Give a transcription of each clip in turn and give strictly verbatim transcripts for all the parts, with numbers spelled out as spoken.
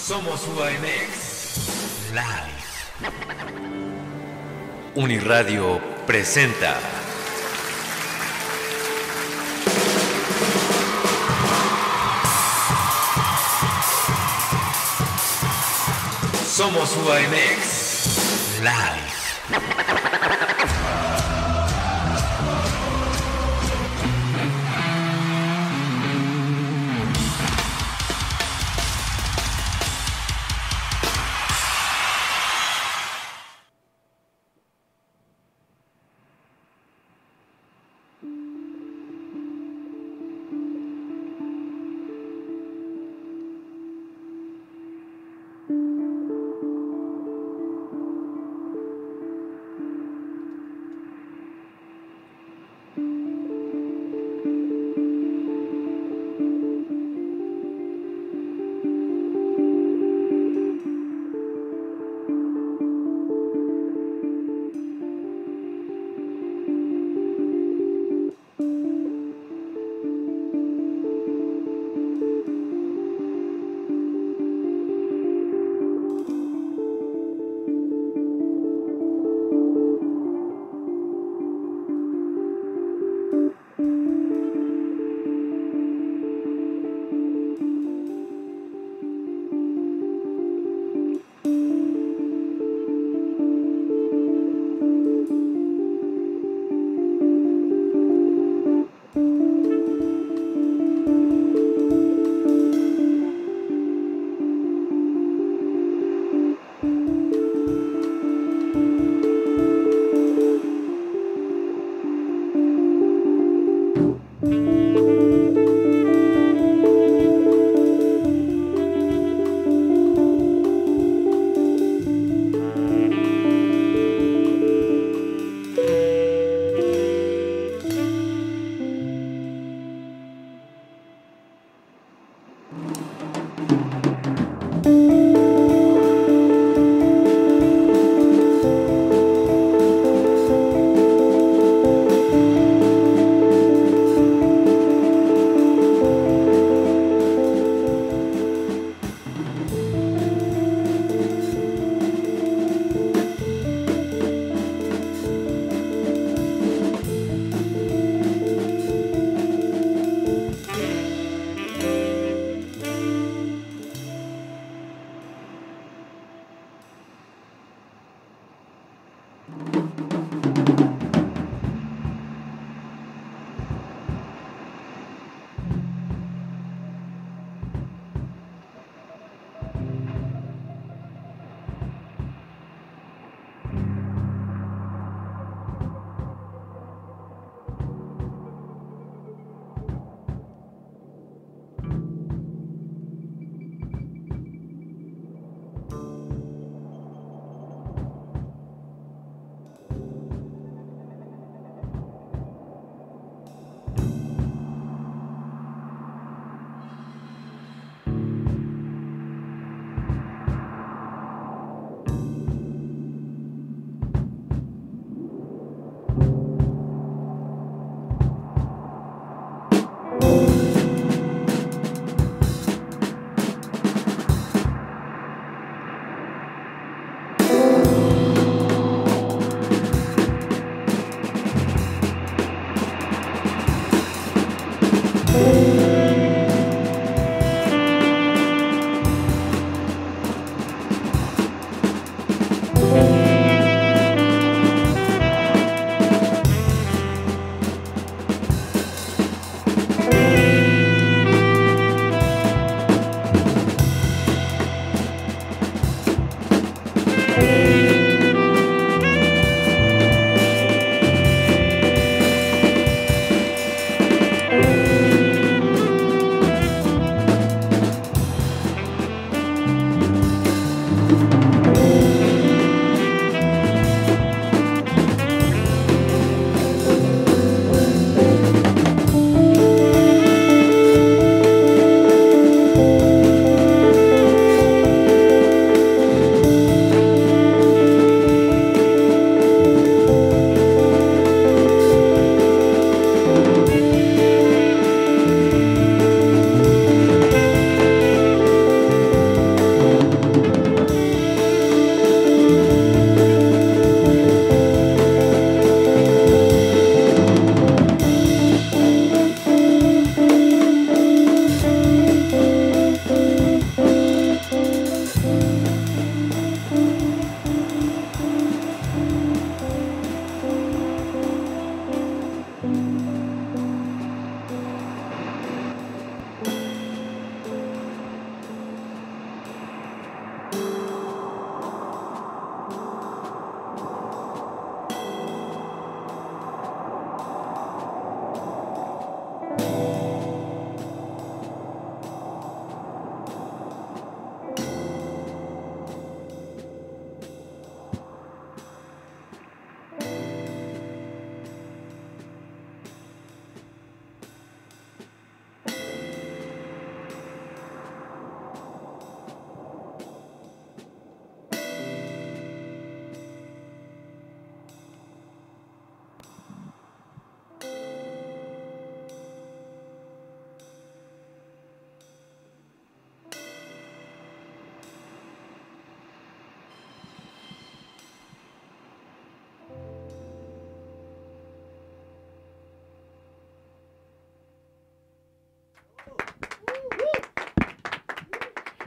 Somos U A M X Live. Uniradio presenta. Somos U A M X Live.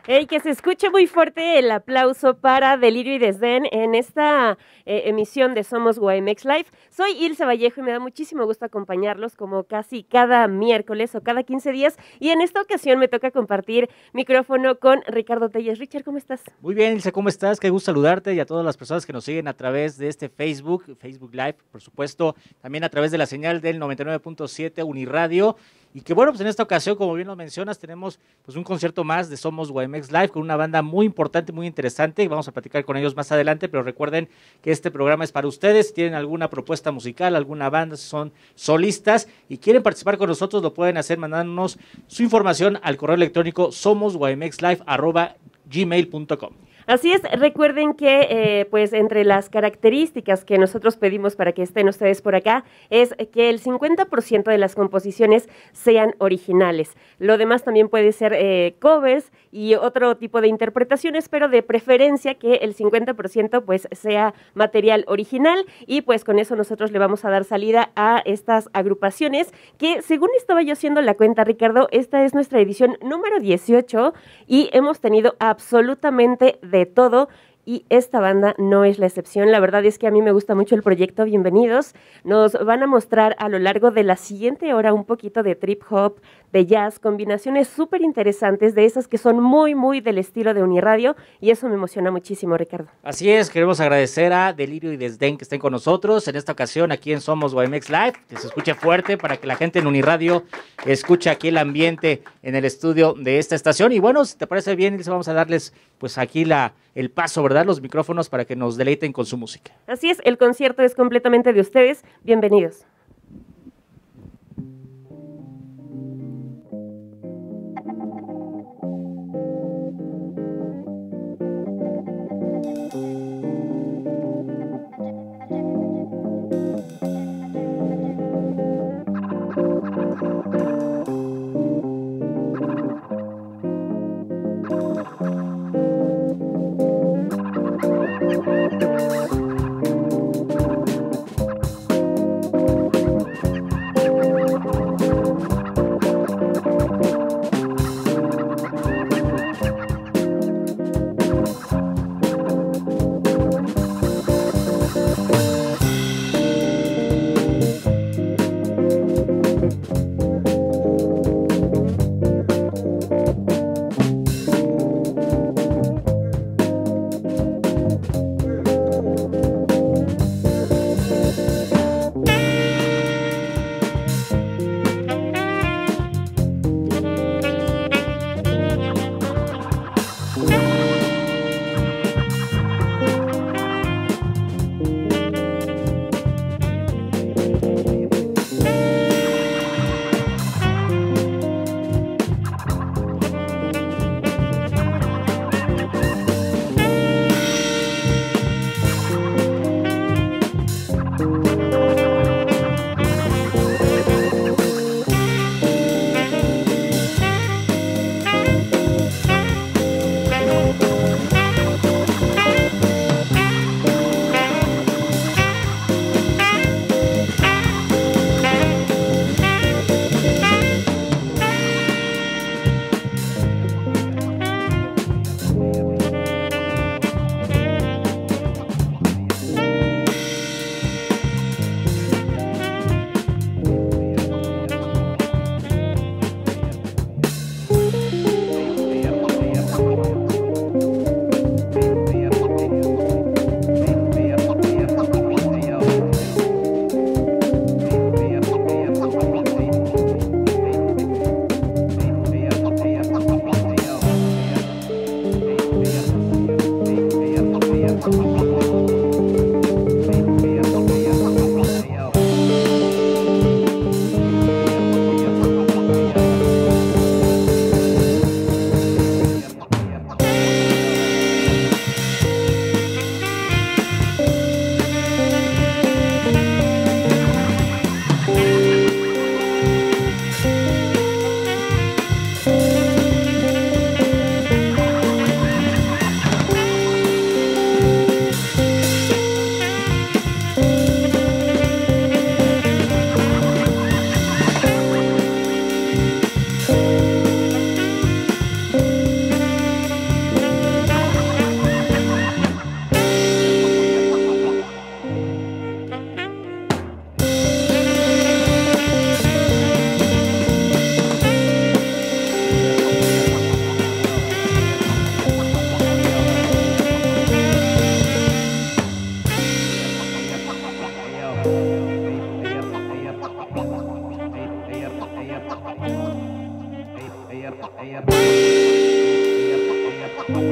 Hey, que se escuche muy fuerte el aplauso para Delirio y Desdén en esta eh, emisión de Somos Guamex Live. Soy Ilse Vallejo y me da muchísimo gusto acompañarlos como casi cada miércoles o cada quince días. Y en esta ocasión me toca compartir micrófono con Ricardo Telles. Richard, ¿cómo estás? Muy bien, Ilse, ¿cómo estás? Qué gusto saludarte y a todas las personas que nos siguen a través de este Facebook, Facebook Live, por supuesto, también a través de la señal del noventa y nueve punto siete Uniradio. Y que bueno, pues en esta ocasión, como bien lo mencionas, tenemos pues un concierto más de Somos Guamex Live con una banda muy importante, muy interesante. Vamos a platicar con ellos más adelante, pero recuerden que este programa es para ustedes. Si tienen alguna propuesta musical, alguna banda, si son solistas y quieren participar con nosotros, lo pueden hacer mandándonos su información al correo electrónico somosguamexlive arroba gmail punto com. Así es, recuerden que eh, pues entre las características que nosotros pedimos para que estén ustedes por acá es que el cincuenta por ciento de las composiciones sean originales. Lo demás también puede ser eh, covers y otro tipo de interpretaciones, pero de preferencia que el cincuenta por ciento pues sea material original y pues con eso nosotros le vamos a dar salida a estas agrupaciones que según estaba yo haciendo la cuenta, Ricardo, esta es nuestra edición número dieciocho y hemos tenido absolutamente de todo y esta banda no es la excepción. La verdad es que a mí me gusta mucho el proyecto. Bienvenidos. Nos van a mostrar a lo largo de la siguiente hora un poquito de trip hop, de jazz, combinaciones súper interesantes de esas que son muy, muy del estilo de Uniradio y eso me emociona muchísimo, Ricardo. Así es, queremos agradecer a Delirio y Desdén que estén con nosotros en esta ocasión aquí en Somos Guamex Live, que se escuche fuerte para que la gente en Uniradio escuche aquí el ambiente en el estudio de esta estación. Y bueno, si te parece bien, Ilse, vamos a darles pues aquí la, el paso, ¿verdad? Los micrófonos para que nos deleiten con su música. Así es, el concierto es completamente de ustedes. Bienvenidos.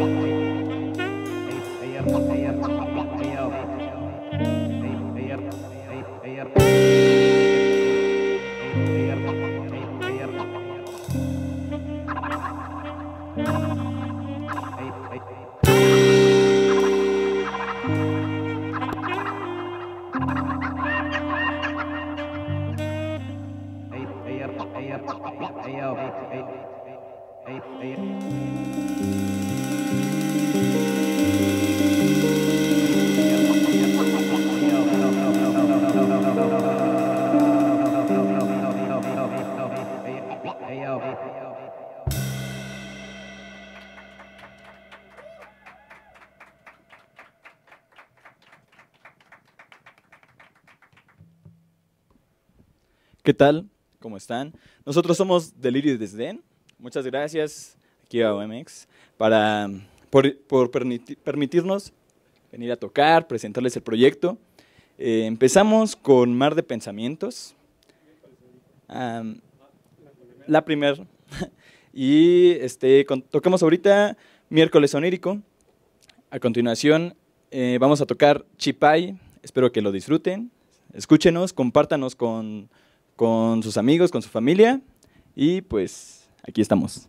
¿Qué tal? ¿Cómo están? Nosotros somos Delirio y Desdén. Muchas gracias aquí a O M X para, por, por permitir, permitirnos venir a tocar, presentarles el proyecto. Eh, empezamos con Mar de Pensamientos, um, la primera, y este, con, tocamos ahorita Miércoles Onírico. A continuación eh, vamos a tocar Chipay, espero que lo disfruten, escúchenos, compártanos con... con sus amigos, con su familia, y pues aquí estamos.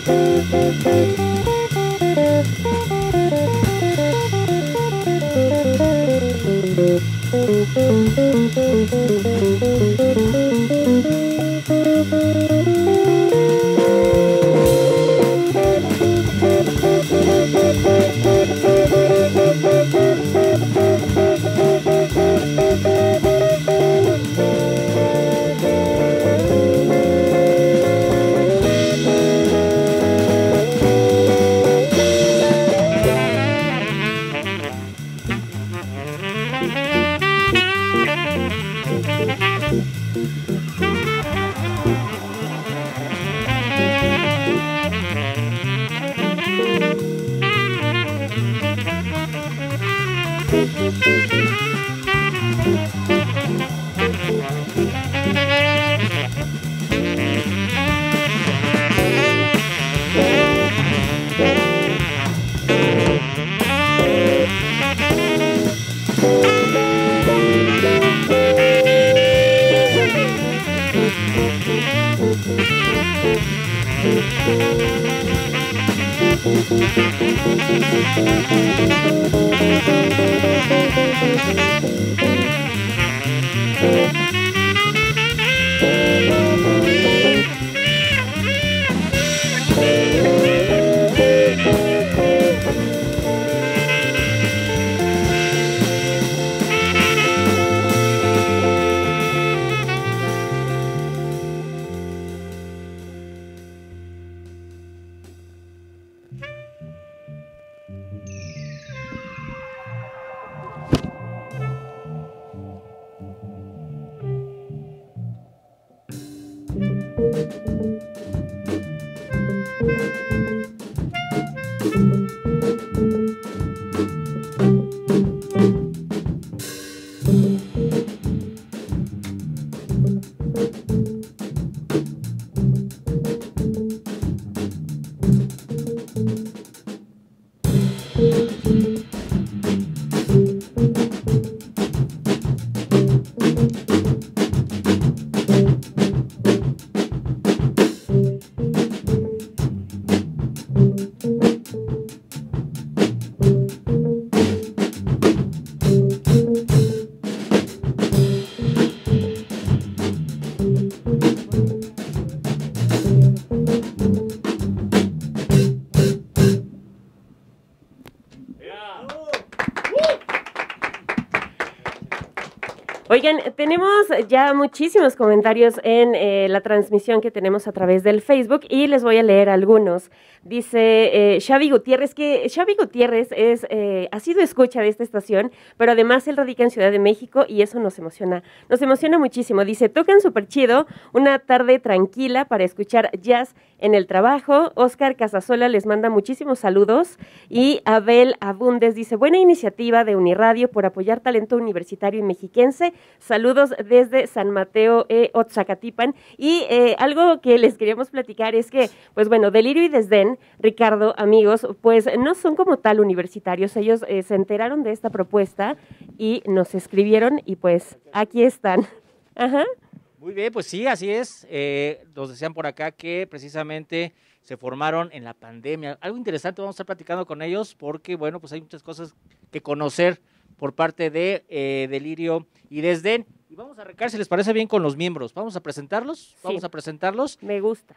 Oigan, tenemos ya muchísimos comentarios en eh, la transmisión que tenemos a través del Facebook y les voy a leer algunos. Dice eh, Xavi Gutiérrez, que Xavi Gutiérrez es, eh, ha sido escucha de esta estación, pero además él radica en Ciudad de México y eso nos emociona, nos emociona muchísimo. Dice, tocan súper chido, una tarde tranquila para escuchar jazz en el trabajo. Oscar Casasola les manda muchísimos saludos y Abel Abundes dice, buena iniciativa de Uniradio por apoyar talento universitario y mexiquense. Saludos desde San Mateo, eh, Oaxacatipan. Y eh, algo que les queríamos platicar es que, pues bueno, Delirio y Desdén, Ricardo, amigos, pues no son como tal universitarios. Ellos eh, se enteraron de esta propuesta y nos escribieron y pues aquí están. Ajá. Muy bien, pues sí, así es. Eh, nos decían por acá que precisamente se formaron en la pandemia. Algo interesante, vamos a estar platicando con ellos porque, bueno, pues hay muchas cosas que conocer por parte de eh, Delirio y Desdén. Y vamos a arrancar, si les parece bien, con los miembros. Vamos a presentarlos, vamos sí. a presentarlos. Me gusta.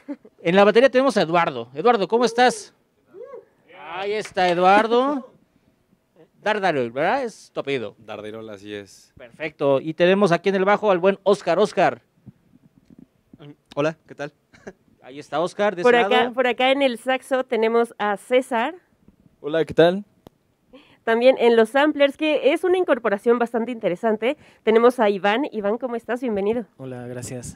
En la batería tenemos a Eduardo. Eduardo, ¿cómo estás? Ahí está Eduardo. Dardarol, ¿verdad? Es tu apellido. Dardarol, así es. Perfecto. Y tenemos aquí en el bajo al buen Oscar. Oscar. Hola, ¿qué tal? Ahí está Oscar. De por, ese acá, lado. por acá en el saxo tenemos a César. Hola, ¿qué tal? También en los samplers, que es una incorporación bastante interesante, tenemos a Iván. Iván, ¿cómo estás? Bienvenido. Hola, gracias.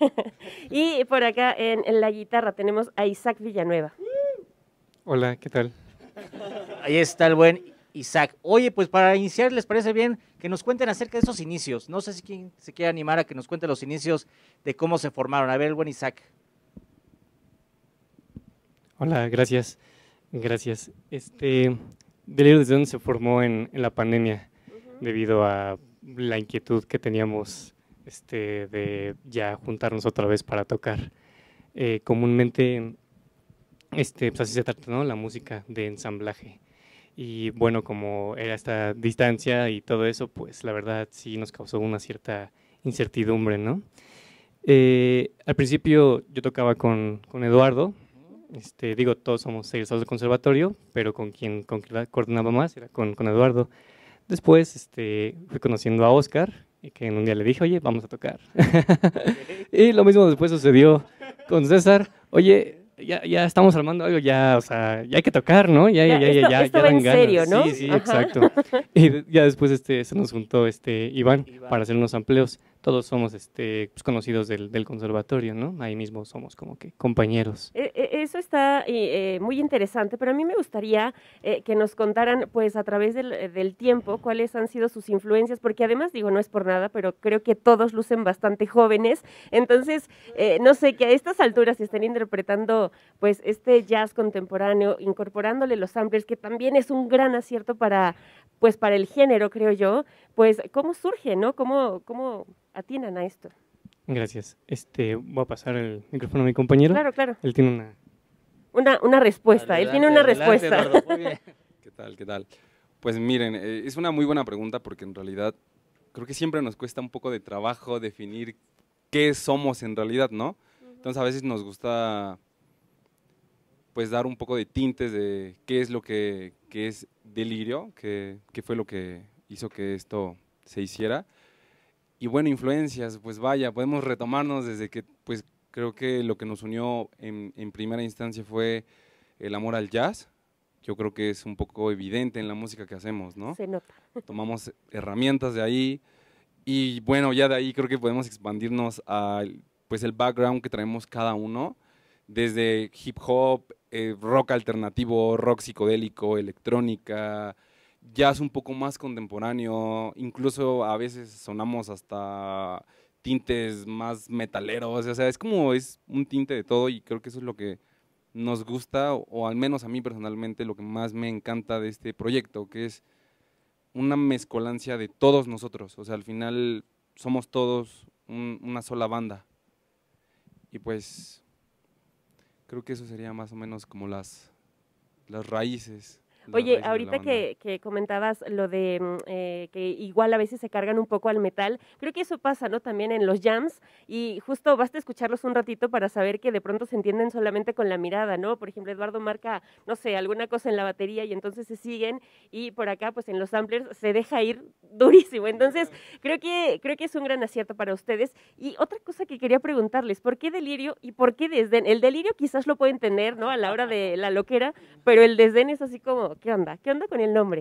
Y por acá en, en la guitarra tenemos a Isaac Villanueva. Hola, ¿qué tal? Ahí está el buen Isaac. Oye, pues para iniciar, ¿les parece bien que nos cuenten acerca de esos inicios? No sé si quien se quiere animar a que nos cuente los inicios de cómo se formaron. A ver, el buen Isaac. Hola, gracias. Gracias. Este, Delirio Desdén se formó en, en la pandemia uh-huh. debido a la inquietud que teníamos este, de ya juntarnos otra vez para tocar. Eh, comúnmente este, pues así se trata, ¿no? La música de ensamblaje. Y bueno, como era esta distancia y todo eso, pues la verdad sí nos causó una cierta incertidumbre, ¿no? Eh, al principio yo tocaba con, con Eduardo, este, digo, todos somos egresados del conservatorio, pero con quien, con quien coordinaba más era con, con Eduardo. Después este, fui conociendo a Oscar, y que en un día le dije, oye, vamos a tocar. Y lo mismo después sucedió con César, oye, ya, ya estamos armando algo, ya, o sea, ya hay que tocar, ¿no? Ya, ya, ya, esto, ya, ya, esto ya va dan en ganas. serio, ¿no? Sí, sí, Ajá. exacto. Y ya después este, se nos juntó este Iván, Iván. para hacer unos amplios. Todos somos este, pues, conocidos del, del conservatorio, ¿no? Ahí mismo somos como que compañeros. E- e- Eso está eh, eh, muy interesante, pero a mí me gustaría eh, que nos contaran, pues, a través del, eh, del tiempo, cuáles han sido sus influencias, porque además, digo, no es por nada, pero creo que todos lucen bastante jóvenes, entonces, eh, no sé, que a estas alturas estén interpretando, pues, este jazz contemporáneo, incorporándole los samplers, que también es un gran acierto para, pues, para el género, creo yo, pues, ¿cómo surge, no? ¿Cómo, cómo atinan a esto? Gracias. Este, voy a pasar el micrófono a mi compañero. Claro, claro. Él tiene una... Una, una respuesta, él tiene una Adelante, respuesta. Eduardo, muy bien. ¿Qué tal? ¿Qué tal? Pues miren, eh, es una muy buena pregunta porque en realidad creo que siempre nos cuesta un poco de trabajo definir qué somos en realidad, ¿no? Entonces a veces nos gusta pues dar un poco de tintes de qué es lo que, que es delirio, qué, qué fue lo que hizo que esto se hiciera. Y bueno, influencias, pues vaya, podemos retomarnos desde que pues creo que lo que nos unió en, en primera instancia fue el amor al jazz. Yo creo que es un poco evidente en la música que hacemos, ¿no? Se nota. Tomamos herramientas de ahí y bueno, ya de ahí creo que podemos expandirnos al pues el background que traemos cada uno, desde hip hop, eh, rock alternativo, rock psicodélico, electrónica, jazz un poco más contemporáneo, incluso a veces sonamos hasta tintes más metaleros, o sea, es como es un tinte de todo y creo que eso es lo que nos gusta, o, o al menos a mí personalmente lo que más me encanta de este proyecto, que es una mezcolancia de todos nosotros, o sea, al final somos todos un- una sola banda. Y pues creo que eso sería más o menos como las, las raíces. las Oye, raíces de la ahorita banda. que, que comentabas lo de mm, eh, que igual a veces se cargan un poco al metal, creo que eso pasa, ¿no? También en los jams y justo basta escucharlos un ratito para saber que de pronto se entienden solamente con la mirada, ¿no? Por ejemplo, Eduardo marca, no sé, alguna cosa en la batería y entonces se siguen y por acá, pues en los samplers se deja ir durísimo. Entonces, creo que, creo que es un gran acierto para ustedes. Y otra cosa que quería preguntarles, ¿por qué delirio y por qué desdén? El delirio quizás lo pueden tener, ¿no? A la hora de la loquera, pero el desdén es así como, ¿qué onda? ¿Qué onda con el nombre?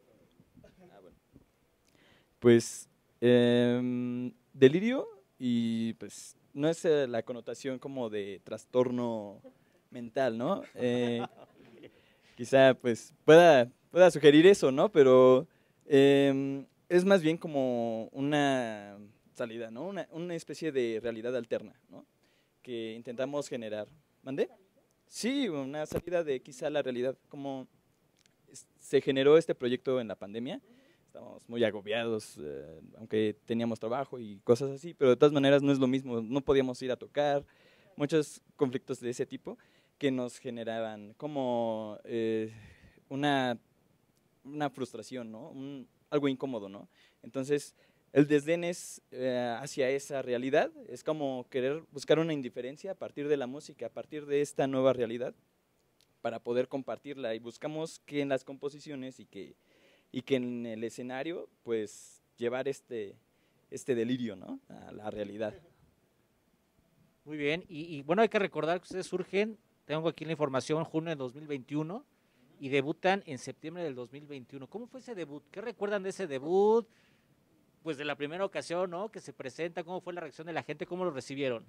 Pues em, delirio y pues no es eh, la connotación como de trastorno mental, ¿no? Eh, quizá pues pueda, pueda sugerir eso, ¿no? Pero em, es más bien como una salida, ¿no? Una, una especie de realidad alterna, ¿no? Que intentamos generar. ¿Mandé? Sí, una salida de quizá la realidad, como es- se generó este proyecto en la pandemia. Estábamos muy agobiados, eh, aunque teníamos trabajo y cosas así, pero de todas maneras no es lo mismo, no podíamos ir a tocar, muchos conflictos de ese tipo que nos generaban como eh, una, una frustración, ¿no? Un- algo incómodo, ¿no? Entonces, el desdén es eh, hacia esa realidad, es como querer buscar una indiferencia a partir de la música, a partir de esta nueva realidad, para poder compartirla y buscamos que en las composiciones y que y que en el escenario, pues, llevar este, este delirio, ¿no? A la realidad. Muy bien, y, y bueno, hay que recordar que ustedes surgen, tengo aquí la información, junio de dos mil veintiuno, y debutan en septiembre del dos mil veintiuno. ¿Cómo fue ese debut? ¿Qué recuerdan de ese debut? Pues de la primera ocasión, ¿no? Que se presenta, ¿cómo fue la reacción de la gente? ¿Cómo lo recibieron?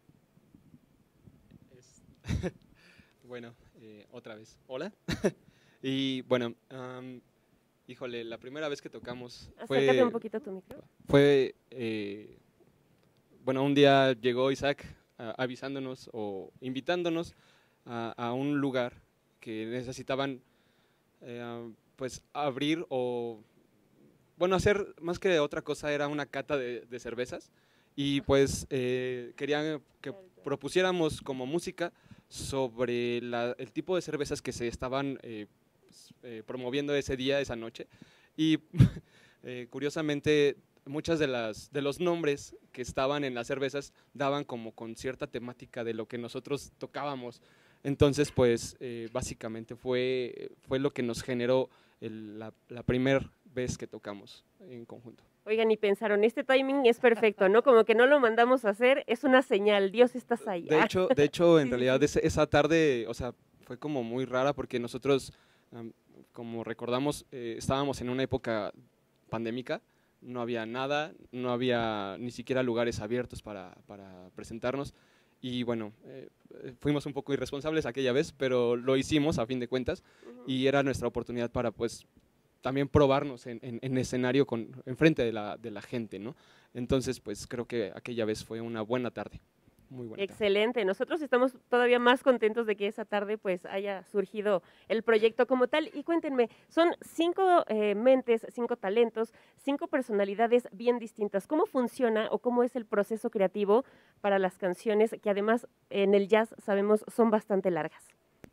Es- Bueno, eh, otra vez. Hola. Y bueno, am, híjole, la primera vez que tocamos Acércate fue, un poquito a tu micro. fue eh, bueno, un día llegó Isaac a- avisándonos o invitándonos a, a un lugar que necesitaban eh, pues abrir o, bueno, hacer más que otra cosa era una cata de, de cervezas y pues eh, querían que propusiéramos como música sobre la- el tipo de cervezas que se estaban eh, pues, eh, promoviendo ese día, esa noche. Y eh, curiosamente, muchas de, las, de los nombres que estaban en las cervezas daban como con cierta temática de lo que nosotros tocábamos. Entonces, pues, eh, básicamente fue, fue lo que nos generó el- la, la primera vez que tocamos en conjunto. Oigan, y pensaron, este timing es perfecto, ¿no? Como que no lo mandamos a hacer, es una señal, Dios, estás ahí. De hecho, de hecho en Sí, sí, realidad sí. ese- esa tarde, o sea, fue como muy rara porque nosotros, am, como recordamos, eh, estábamos en una época pandémica, no había nada, no había ni siquiera lugares abiertos para, para presentarnos y bueno, eh, eh, fuimos un poco irresponsables aquella vez, pero lo hicimos a fin de cuentas y era nuestra oportunidad para pues también probarnos en, en, en escenario con, enfrente de la, de la gente, ¿no? Entonces, pues creo que aquella vez fue una buena tarde, muy buena tarde. Excelente, nosotros estamos todavía más contentos de que esa tarde pues haya surgido el proyecto como tal. Y cuéntenme, son cinco eh, mentes, cinco talentos, cinco personalidades bien distintas. ¿Cómo funciona o cómo es el proceso creativo para las canciones que además en el jazz sabemos son bastante largas?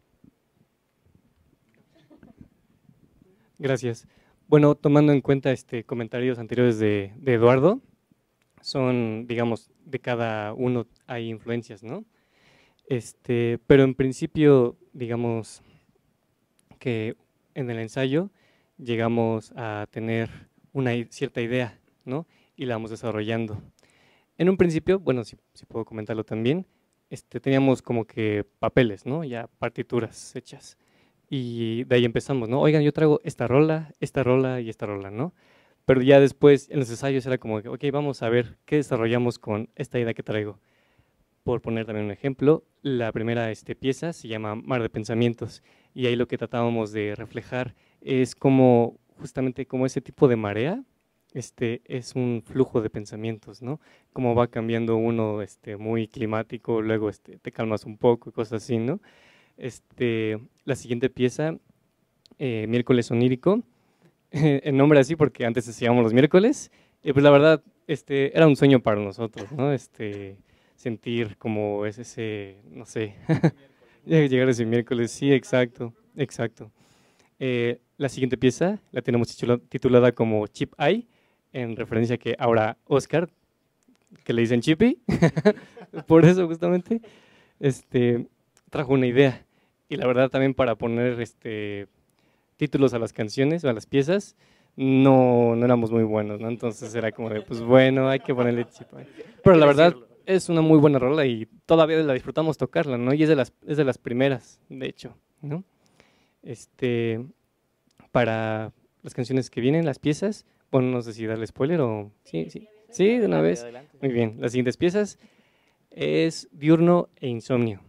Gracias. Bueno, tomando en cuenta este comentarios anteriores de, de Eduardo, son, digamos, de cada uno hay influencias, ¿no? Este, pero en principio, digamos que en el ensayo llegamos a tener una i- cierta idea, ¿no? Y la vamos desarrollando. En un principio, bueno, si, si puedo comentarlo también, este, teníamos como que papeles, ¿no? Ya partituras hechas. Y de ahí empezamos, ¿no? Oigan, yo traigo esta rola, esta rola y esta rola, ¿no? Pero ya después en los ensayos era como que, ok, vamos a ver qué desarrollamos con esta idea que traigo. Por poner también un ejemplo, la primera este, pieza se llama Mar de Pensamientos y ahí lo que tratábamos de reflejar es como justamente como ese tipo de marea, este, es un flujo de pensamientos, ¿no? Cómo va cambiando uno este, muy climático, luego este, te calmas un poco y cosas así, ¿no? Este, la siguiente pieza, eh, Miércoles Onírico, el nombre así porque antes decíamos los miércoles, y pues la verdad este, era un sueño para nosotros, ¿no? Este, sentir como es ese, no sé, llegar ese miércoles, sí, exacto, exacto. Eh, la siguiente pieza la tenemos titula- titulada como Chip Eye, en referencia a que ahora Oscar, que le dicen Chippy, por eso justamente, este, trajo una idea. Y la verdad también para poner este, títulos a las canciones o a las piezas, no, no éramos muy buenos, ¿no? Entonces era como de, pues bueno, hay que ponerle Chip Eye. Pero la verdad es una muy buena rola y todavía la disfrutamos tocarla, ¿no? Y es de las, es de las primeras, de hecho, ¿no? Este, para las canciones que vienen, las piezas, bueno, no sé si darle spoiler o... Sí, sí, sí, de una vez. Muy bien, las siguientes piezas es Diurno e Insomnio.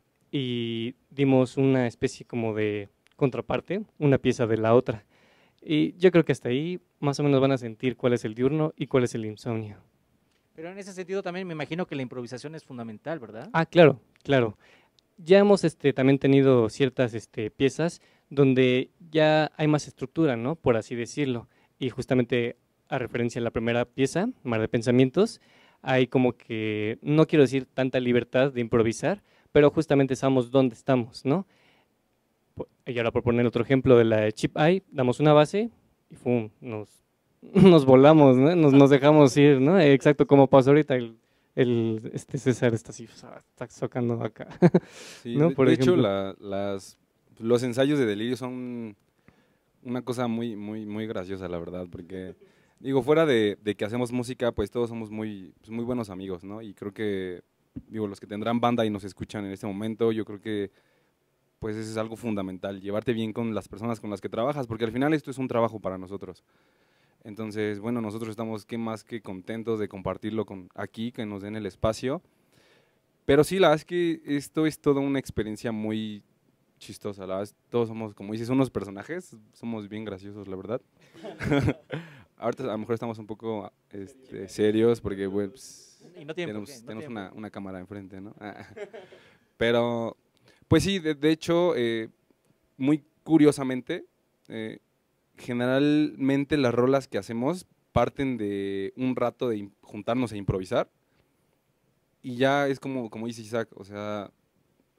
Y dimos una especie como de contraparte, una pieza de la otra. Y yo creo que hasta ahí más o menos van a sentir cuál es el diurno y cuál es el insomnio. Pero en ese sentido también me imagino que la improvisación es fundamental, ¿verdad? Ah, claro, claro. Ya hemos este, también tenido ciertas este, piezas donde ya hay más estructura, ¿no? Por así decirlo. Y justamente a referencia a la primera pieza, Mar de Pensamientos, hay como que, no quiero decir tanta libertad de improvisar, pero justamente sabemos dónde estamos, ¿no? Po- Y ahora por poner otro ejemplo de la de Chip Eye, damos una base y ¡fum! Nos, nos volamos, ¿no? Nos, nos dejamos ir, ¿no? Exacto, como pasó ahorita el, el este César está así, está socando acá. Sí, ¿No? de, Por de hecho, ejemplo. la- las, los ensayos de Delirio son una cosa muy, muy, muy graciosa, la verdad, porque, digo, fuera de, de que hacemos música, pues todos somos muy, pues, muy buenos amigos, ¿no? Y creo que, digo, los que tendrán banda y nos escuchan en este momento, yo creo que, pues eso es algo fundamental, llevarte bien con las personas con las que trabajas, porque al final esto es un trabajo para nosotros. Entonces, bueno, nosotros estamos que más que contentos de compartirlo con aquí, que nos den el espacio. Pero sí, la verdad es que esto es toda una experiencia muy chistosa. La verdad es- todos somos, como dices, unos personajes, somos bien graciosos, la verdad. Ahorita a lo mejor estamos un poco este, serios porque, bueno, pues, Y no tienen por tenemos, qué, no tenemos tienen una, por una cámara enfrente, ¿no? Pero, pues sí, de, de hecho, eh, muy curiosamente, eh, generalmente las rolas que hacemos parten de un rato de im- juntarnos a improvisar y ya es como, como dice Isaac, o sea,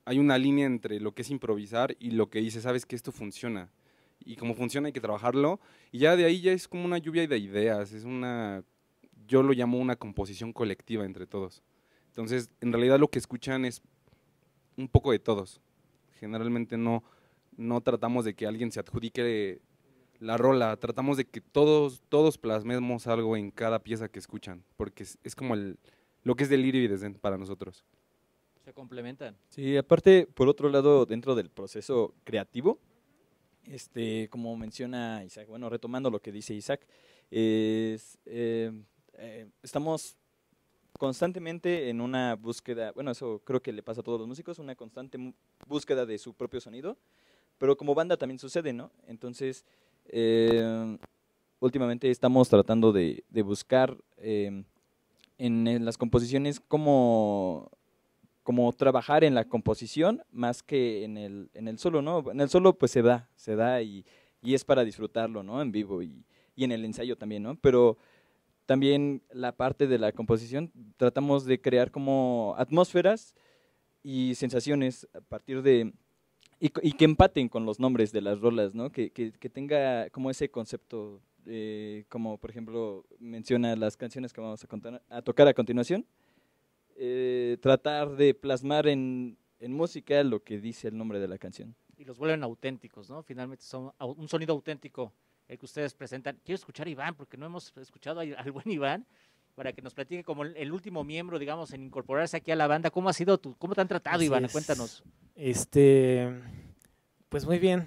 hay una línea entre lo que es improvisar y lo que dice, sabes que esto funciona. Y como funciona hay que trabajarlo. Y ya de ahí ya es como una lluvia de ideas, es una, yo lo llamo una composición colectiva entre todos. Entonces, en realidad lo que escuchan es un poco de todos. Generalmente no, no tratamos de que alguien se adjudique la rola, tratamos de que todos, todos plasmemos algo en cada pieza que escuchan, porque es, es como el, lo que es Delirio y Desdén para nosotros. Se complementan. Sí, aparte, por otro lado, dentro del proceso creativo, este, como menciona Isaac, bueno, retomando lo que dice Isaac, es, eh, eh, estamos constantemente en una búsqueda, bueno, eso creo que le pasa a todos los músicos, una constante búsqueda de su propio sonido, pero como banda también sucede, ¿no? Entonces, eh, últimamente estamos tratando de, de buscar eh, en, en las composiciones cómo, cómo trabajar en la composición más que en el, en el solo, ¿no? En el solo pues se da, se da y, y es para disfrutarlo, ¿no? En vivo y, y en el ensayo también, ¿no? Pero también la parte de la composición, tratamos de crear como atmósferas y sensaciones a partir de, y, y que empaten con los nombres de las rolas, ¿no? Que, que, que tenga como ese concepto, eh, como por ejemplo menciona las canciones que vamos a, contar, a tocar a continuación, eh, tratar de plasmar en, en música lo que dice el nombre de la canción. Y los vuelven auténticos, ¿no? Finalmente son un sonido auténtico el que ustedes presentan. Quiero escuchar a Iván, porque no hemos escuchado al buen Iván, para que nos platique como el último miembro, digamos, en incorporarse aquí a la banda. ¿Cómo ha sido tu, cómo te han tratado, Así Iván? es. Cuéntanos. Este, pues muy bien.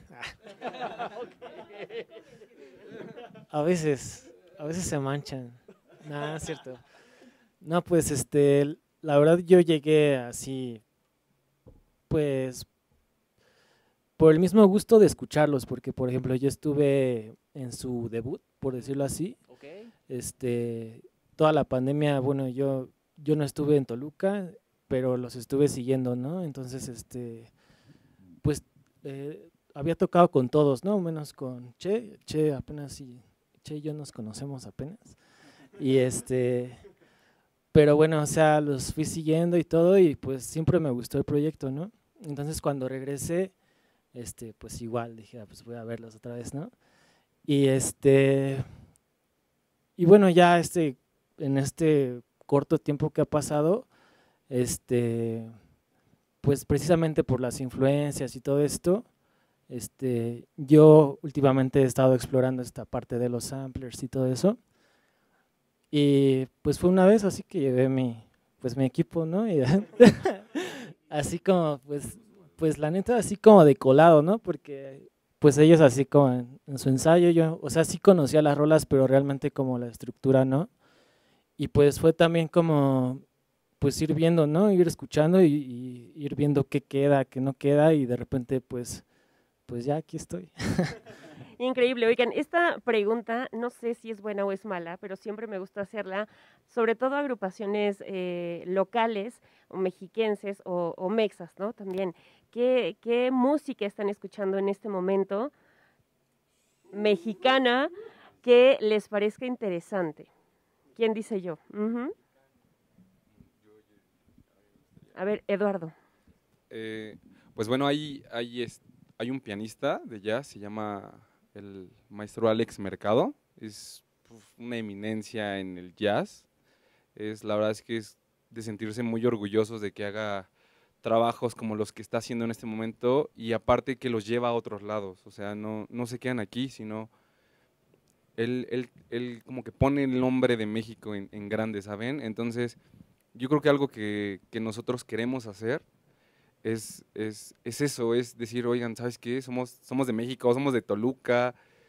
A veces, a veces se manchan. Nada, es cierto. No, pues este, la verdad yo llegué así, pues, por el mismo gusto de escucharlos, porque por ejemplo yo estuve en su debut, por decirlo así. Okay. Este, toda la pandemia, bueno, yo, yo no estuve en Toluca, pero los estuve siguiendo, ¿no? Entonces, este, pues, eh, había tocado con todos, ¿no? Menos con Che, Che apenas sí, Che y yo nos conocemos apenas. Y este, pero bueno, o sea, los fui siguiendo y todo, y pues siempre me gustó el proyecto, ¿no? Entonces cuando regresé, este, pues igual dije, ah, pues voy a verlos otra vez, ¿no? Y este, y bueno, ya este, en este corto tiempo que ha pasado, este, pues precisamente por las influencias y todo esto, este, yo últimamente he estado explorando esta parte de los samplers y todo eso, y pues fue una vez así que llevé mi, pues mi equipo, ¿no? Y así como, pues, pues la neta así como de colado, ¿no? Porque pues ellos así como en, en su ensayo, yo, o sea, sí conocía las rolas, pero realmente como la estructura, ¿no? Y pues fue también como, pues ir viendo, ¿no? Ir escuchando y, y ir viendo qué queda, qué no queda, y de repente pues, pues ya aquí estoy. Increíble. Oigan, esta pregunta no sé si es buena o es mala, pero siempre me gusta hacerla, sobre todo a agrupaciones eh, locales o mexiquenses o, o mexas, ¿no? También, ¿qué, ¿qué música están escuchando en este momento mexicana que les parezca interesante? ¿Quién dice yo? Uh-huh. A ver, Eduardo. Eh, pues bueno, hay, hay, es, hay un pianista de jazz, se llama el maestro Alex Mercado, es uf, una eminencia en el jazz, es, la verdad es que es de sentirse muy orgullosos de que haga trabajos como los que está haciendo en este momento, y aparte que los lleva a otros lados, o sea, no, no se quedan aquí, sino él, él, él como que pone el nombre de México en, en grande, ¿saben? Entonces, yo creo que algo que, que nosotros queremos hacer Es, es, es eso, es decir, oigan, ¿sabes qué? Somos, somos de México, somos de Toluca.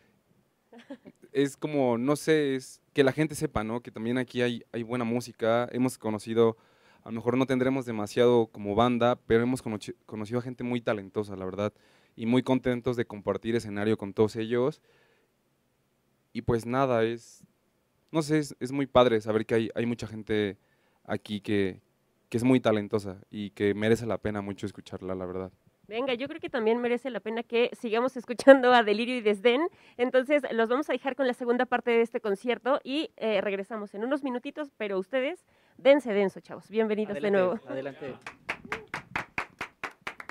Es como, no sé, es que la gente sepa, ¿no? Que también aquí hay, hay buena música. Hemos conocido, a lo mejor no tendremos demasiado como banda, pero hemos conoci- conocido a gente muy talentosa, la verdad. Y muy contentos de compartir escenario con todos ellos. Y pues nada, es, no sé, es, es muy padre saber que hay, hay mucha gente aquí que, que es muy talentosa y que merece la pena mucho escucharla, la verdad. Venga, yo creo que también merece la pena que sigamos escuchando a Delirio y Desdén. Entonces, los vamos a dejar con la segunda parte de este concierto y eh, regresamos en unos minutitos, pero ustedes dense denso, chavos. Bienvenidos Adelante, de nuevo. Adelante.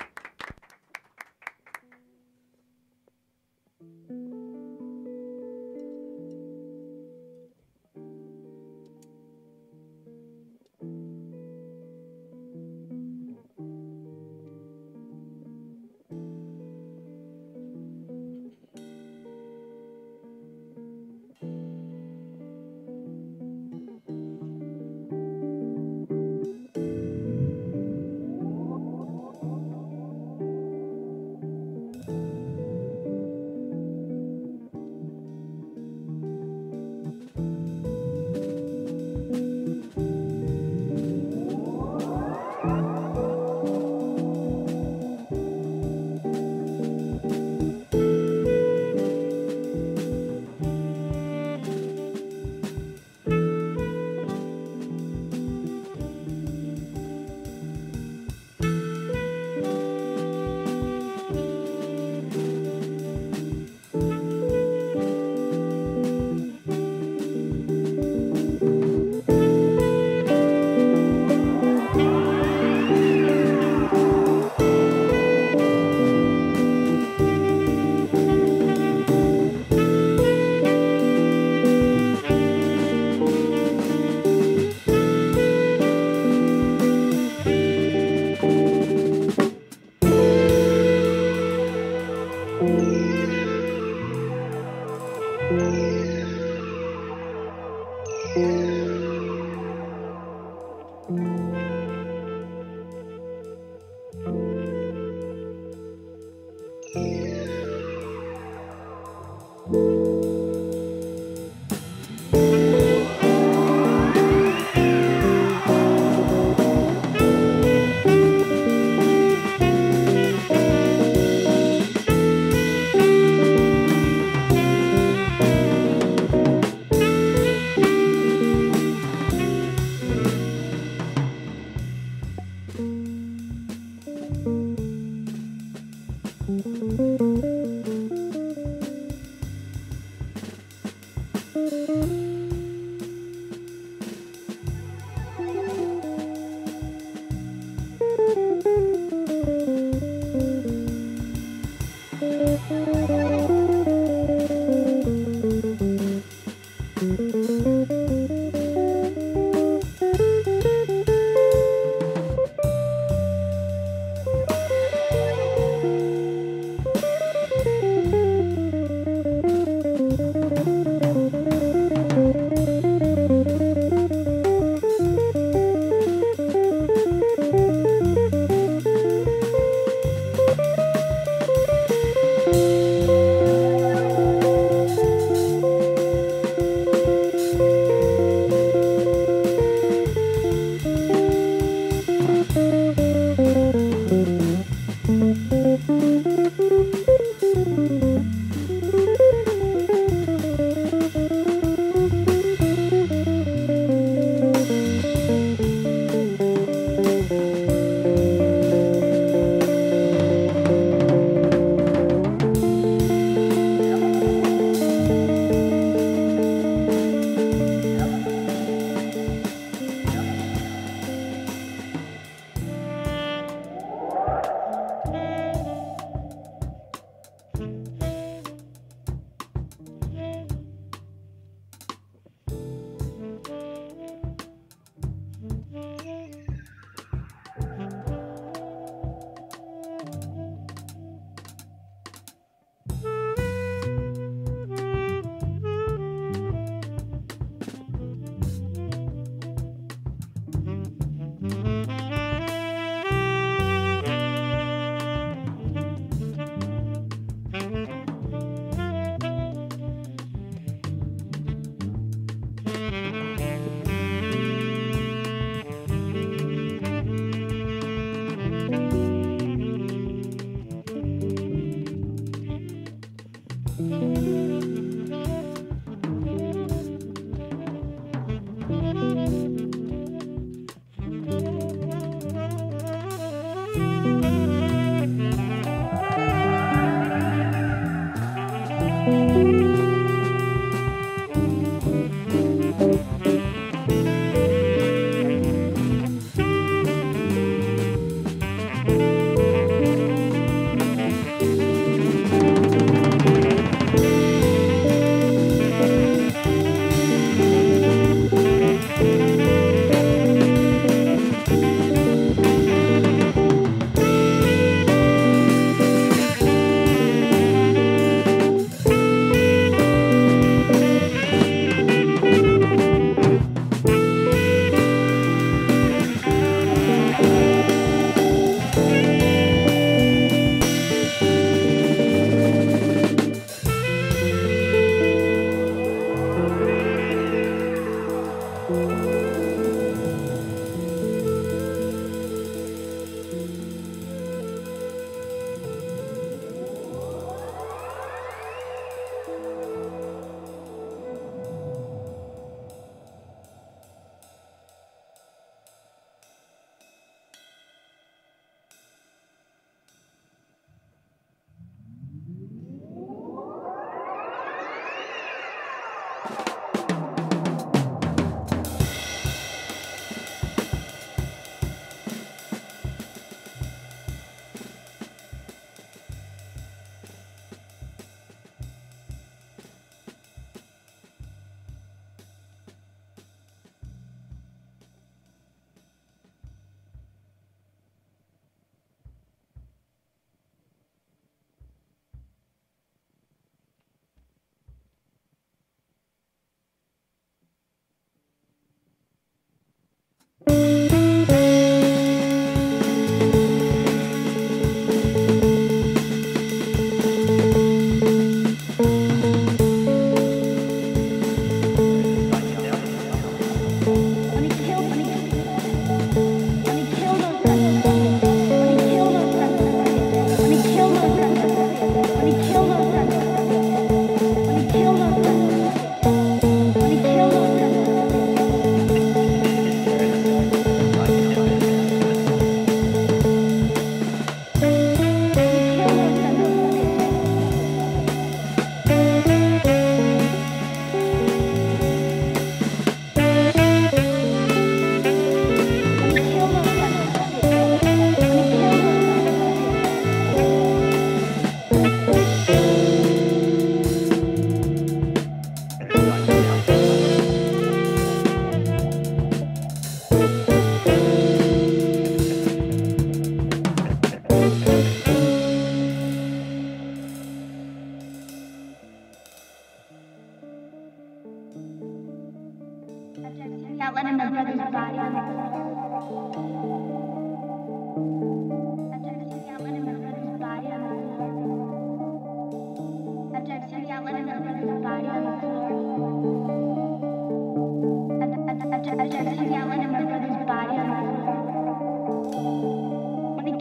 When he killed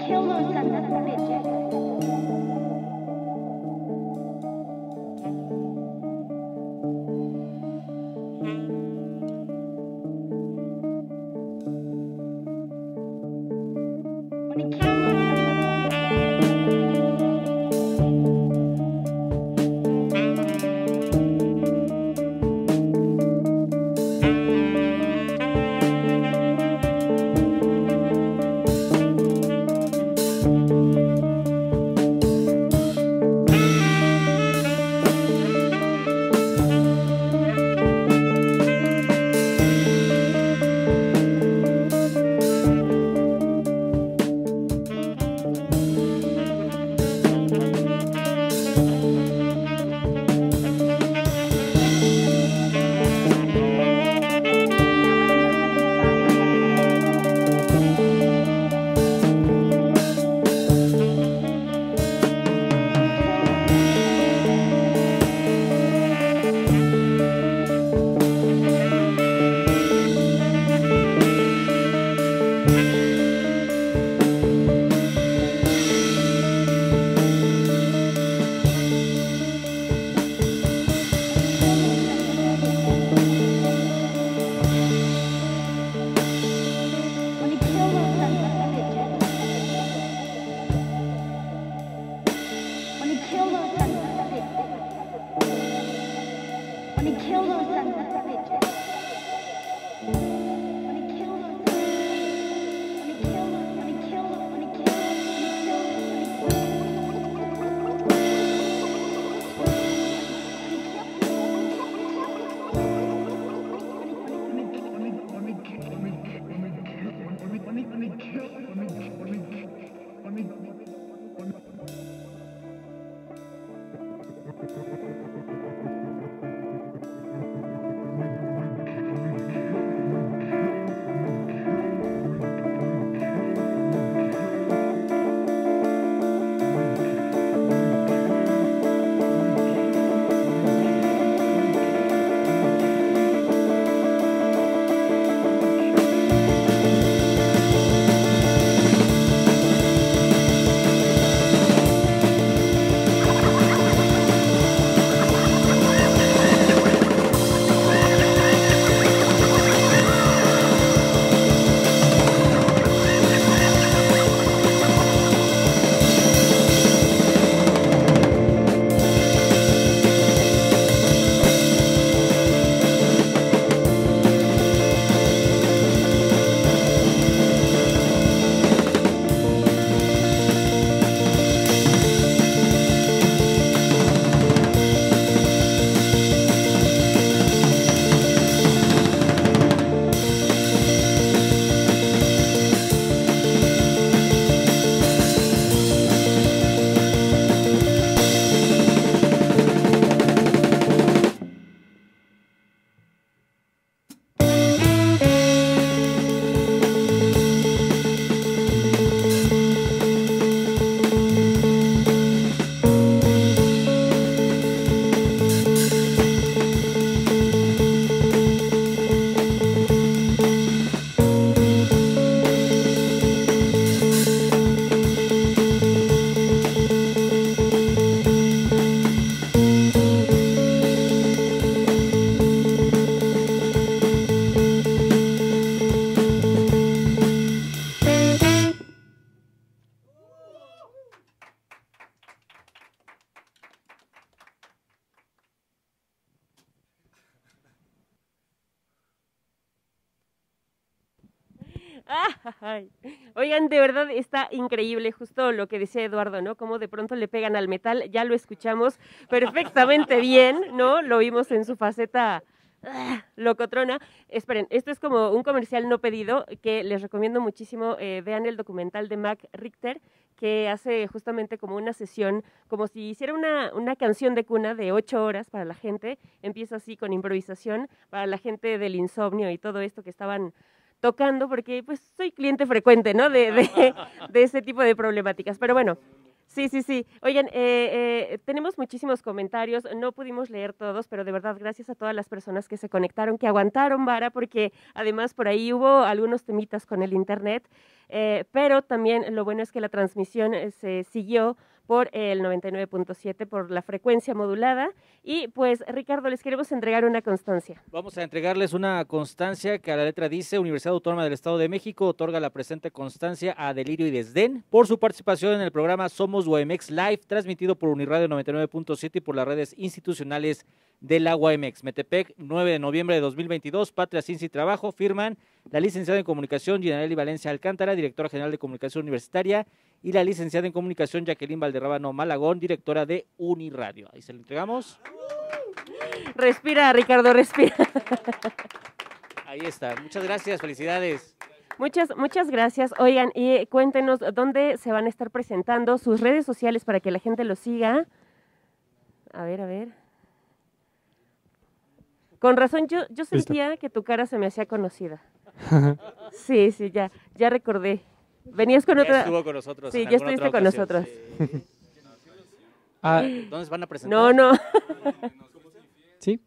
kill those sons of bitches. Ay. Oigan, de verdad está increíble justo lo que decía Eduardo, ¿no? Cómo de pronto le pegan al metal, ya lo escuchamos perfectamente bien, ¿no? Lo vimos en su faceta ah, locotrona. Esperen, esto es como un comercial no pedido que les recomiendo muchísimo. Eh, vean el documental de Mac Richter, que hace justamente como una sesión, como si hiciera una, una canción de cuna de ocho horas para la gente. Empieza así con improvisación para la gente del insomnio y todo esto que estaban tocando, porque pues soy cliente frecuente, ¿no? De, de, de ese tipo de problemáticas. Pero bueno, sí, sí, sí. Oigan, eh, eh, tenemos muchísimos comentarios, no pudimos leer todos, pero de verdad gracias a todas las personas que se conectaron, que aguantaron vara, porque además por ahí hubo algunos temitas con el internet. eh, pero también lo bueno es que la transmisión eh, se siguió por el noventa y nueve punto siete, por la frecuencia modulada. Y pues, Ricardo, les queremos entregar una constancia. Vamos a entregarles una constancia que a la letra dice: Universidad Autónoma del Estado de México otorga la presente constancia a Delirio y Desdén por su participación en el programa Somos U A M X Live, transmitido por Uniradio noventa y nueve punto siete y por las redes institucionales de la U A M X. Metepec, nueve de noviembre de dos mil veintidós, Patria, Ciencia y Trabajo. Firman la licenciada en Comunicación Ginarelli Valencia Alcántara, directora general de Comunicación Universitaria, y la licenciada en Comunicación Jacqueline Valderrábano Malagón, directora de Uniradio. Ahí se lo entregamos. Respira, Ricardo, respira. Ahí está. Muchas gracias, felicidades. Muchas, muchas gracias. Oigan, y cuéntenos dónde se van a estar presentando, sus redes sociales para que la gente los siga. A ver, a ver. Con razón, yo, yo sentía Listo. que tu cara se me hacía conocida. Sí, sí, ya, ya recordé. Venías con ya otra. Estuvo con nosotros. Sí, ya estuviste con nosotros. Sí. Ah, ¿dónde se van a presentar? No, no. ¿Sí?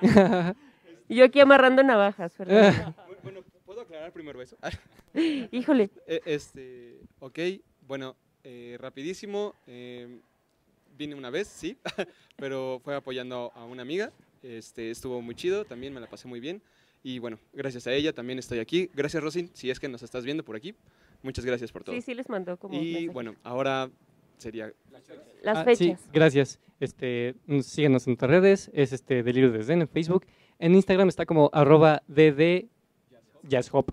Yo aquí amarrando navajas, perdón. Bueno, ¿puedo aclarar primero eso? Híjole. Eh, este, ok, bueno, eh, rapidísimo. Eh, vine una vez, sí, pero fue apoyando a una amiga. Este, estuvo muy chido, también me la pasé muy bien. Y bueno, gracias a ella también estoy aquí. Gracias, Rosin, si es que nos estás viendo por aquí. Muchas gracias por todo. Sí, sí les mandó como Y mensaje. bueno, ahora sería las ah, fechas. Sí, gracias. Este, síguenos en nuestras redes, es este Delirio de Desdén en Facebook. En Instagram está como arroba dd jazzhop.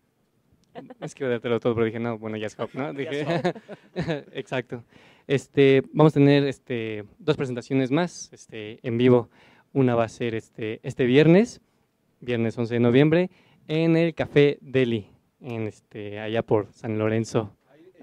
Es que dártelo todo, pero dije, no, bueno, jazzhop, ¿no? Dije, exacto. Este, vamos a tener este, dos presentaciones más este, en vivo. Una va a ser este, este viernes, viernes once de noviembre, en el Café Deli, en este, allá por San Lorenzo.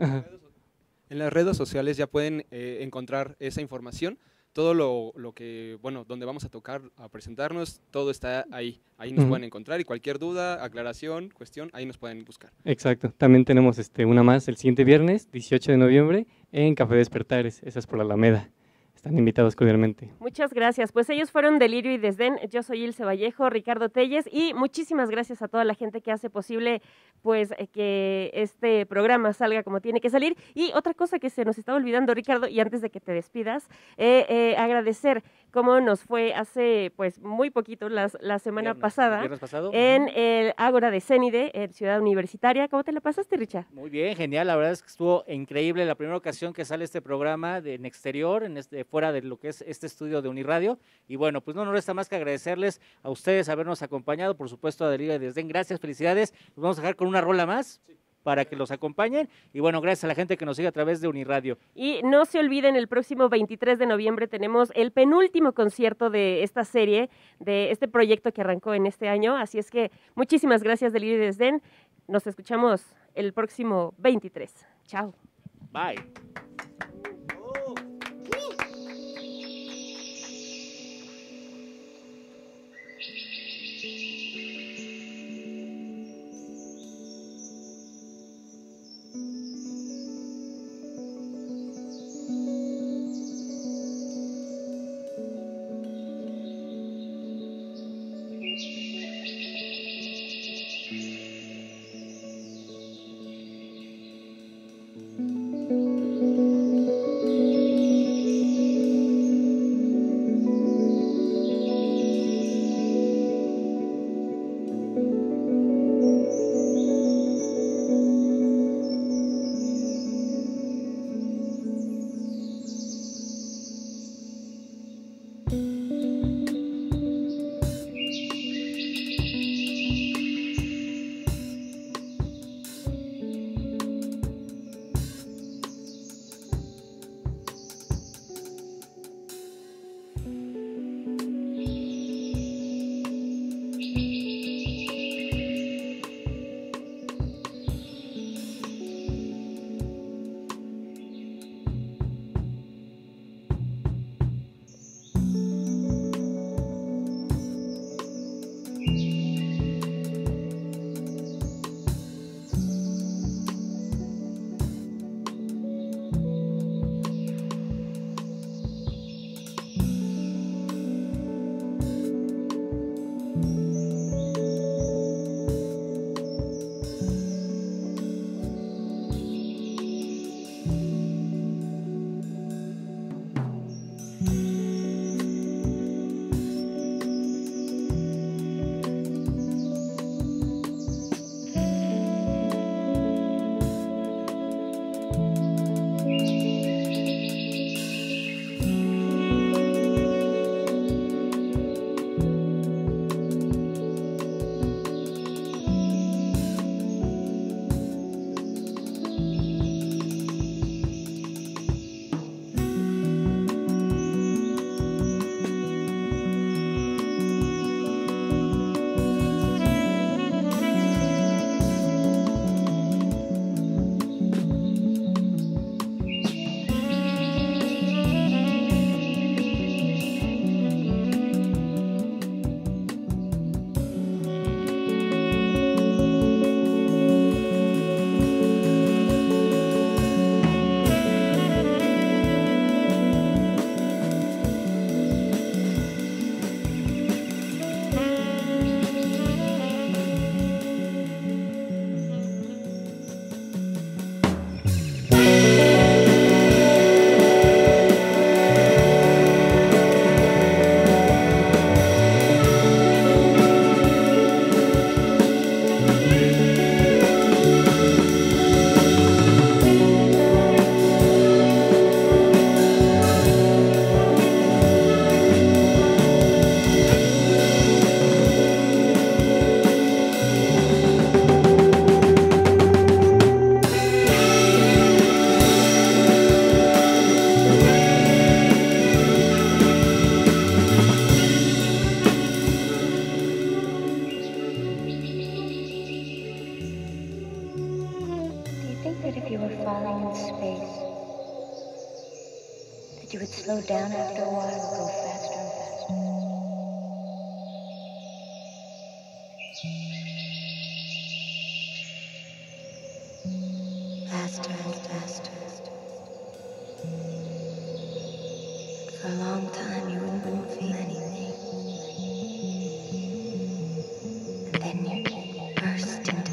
En las redes sociales ya pueden eh, encontrar esa información. Todo lo, lo que, bueno, donde vamos a tocar, a presentarnos, todo está ahí. Ahí nos uh-huh. pueden encontrar y cualquier duda, aclaración, cuestión, ahí nos pueden buscar. Exacto. También tenemos este, una más el siguiente viernes, dieciocho de noviembre, en Café Despertares. Esa es por la Alameda. Están invitados cordialmente. Muchas gracias. Pues ellos fueron Delirio y Desdén. Yo soy Ilse Vallejo, Ricardo Telles, y muchísimas gracias a toda la gente que hace posible pues que este programa salga como tiene que salir. Y otra cosa que se nos estaba olvidando, Ricardo, y antes de que te despidas, eh, eh, agradecer cómo nos fue hace pues muy poquito, las, la semana Viernes, pasada, viernes pasado. en el Ágora de Cénide, en Ciudad Universitaria. ¿Cómo te la pasaste, Richard? Muy bien, genial. La verdad es que estuvo increíble. La primera ocasión que sale este programa de, en exterior, en este, fuera de lo que es este estudio de Uniradio. Y bueno, pues no nos resta más que agradecerles a ustedes habernos acompañado, por supuesto a Delirio y Desdén. Gracias, felicidades. Nos vamos a dejar con una rola más. Sí. Para que los acompañen, y bueno, gracias a la gente que nos sigue a través de Uniradio. Y no se olviden, el próximo veintitrés de noviembre tenemos el penúltimo concierto de esta serie, de este proyecto que arrancó en este año, así es que muchísimas gracias, Delirio y Desdén. Nos escuchamos el próximo veintitrés. Chao. Bye. Thank you. you were falling in space, that you would slow down after a while and go faster and faster. Faster and faster. For a long time you wouldn't, wouldn't feel anything. And then you burst into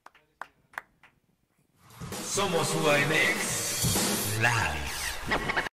Somos U A M X Live.